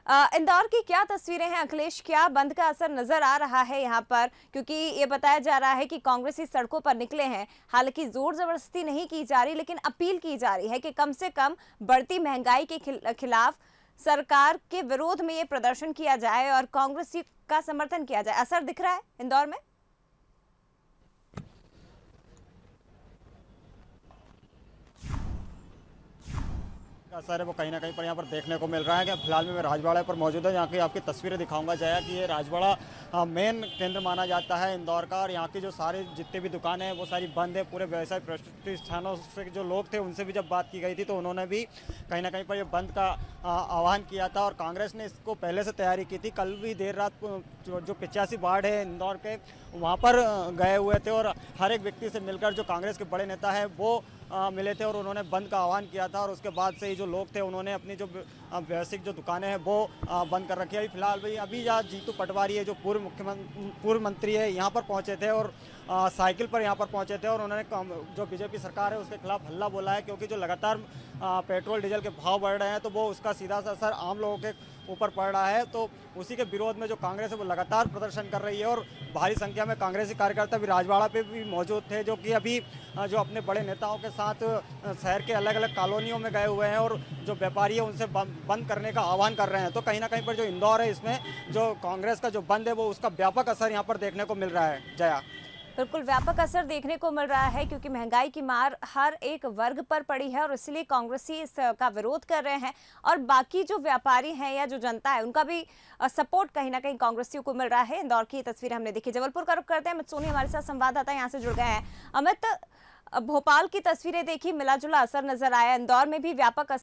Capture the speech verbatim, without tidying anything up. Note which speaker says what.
Speaker 1: अ, इंदौर की क्या तस्वीरें हैं अखिलेश, क्या बंद का असर नजर आ रहा है यहाँ पर? क्योंकि ये बताया जा रहा है कि कांग्रेसी सड़कों पर निकले हैं। हालांकि जोर जबरदस्ती नहीं की जा रही, लेकिन अपील की जा रही है कि कम से कम बढ़ती महंगाई के खिलाफ सरकार के विरोध में ये प्रदर्शन किया जाए और कांग्रेसी का समर्थन किया जाए। असर दिख रहा है इंदौर में?
Speaker 2: असर है वो कहीं ना कहीं पर यहाँ पर देखने को मिल रहा है कि फिलहाल में मैं राजवाड़ा पर मौजूद हूँ। यहाँ की आपकी तस्वीरें दिखाऊंगा जया कि ये राजवाड़ा मेन केंद्र माना जाता है इंदौर का, और यहाँ की जो सारी जितनी भी दुकानें हैं वो सारी बंद है। पूरे व्यवसाय प्रतिष्ठानों से जो लोग थे उनसे भी जब बात की गई थी तो उन्होंने भी कहीं ना कहीं पर ये बंद का आह्वान किया था, और कांग्रेस ने इसको पहले से तैयारी की थी। कल भी देर रात जो, जो पिचासी वार्ड है इंदौर के वहाँ पर गए हुए थे और हर एक व्यक्ति से मिलकर जो कांग्रेस के बड़े नेता है वो आ, मिले थे और उन्होंने बंद का आह्वान किया था। और उसके बाद से ही जो लोग थे उन्होंने अपनी जो व्यवसायिक जो दुकानें हैं वो आ, बंद कर रखी है। अभी फिलहाल भाई अभी यहाँ जीतू पटवारी है जो पूर्व मुख्यमंत्री पूर्व मंत्री है, यहाँ पर पहुँचे थे और आ, साइकिल पर यहाँ पर पहुँचे थे और उन्होंने जो बीजेपी सरकार है उसके खिलाफ हल्ला बोला है, क्योंकि जो लगातार आ, पेट्रोल डीजल के भाव बढ़ रहे हैं तो वो उसका सीधा सा असर आम लोगों के ऊपर पड़ रहा है। तो उसी के विरोध में जो कांग्रेस है वो लगातार प्रदर्शन कर रही है और भारी संख्या में कांग्रेसी कार्यकर्ता भी राजवाड़ा पे भी मौजूद थे, जो कि अभी जो अपने बड़े नेताओं के साथ शहर के अलग अलग कॉलोनियों में गए हुए हैं और जो व्यापारी है उनसे बंद करने का आह्वान कर रहे हैं। तो कहीं ना कहीं पर जो इंदौर है इसमें जो कांग्रेस का जो बंद है वो उसका व्यापक असर यहाँ पर देखने को मिल रहा है। जया,
Speaker 1: बिल्कुल व्यापक असर देखने को मिल रहा है, क्योंकि महंगाई की मार हर एक वर्ग पर पड़ी है और इसलिए कांग्रेसी इसका विरोध कर रहे हैं और बाकी जो व्यापारी हैं या जो जनता है उनका भी सपोर्ट कहीं ना कहीं कांग्रेसियों को मिल रहा है। इंदौर की तस्वीर हमने देखी। जबलपुर का रुख करते हैं, अमित सोनी हमारे साथ संवाददाता यहाँ से जुड़ गए हैं। अमित, भोपाल की तस्वीरें देखी, मिला जुला असर नजर आया, इंदौर में भी व्यापक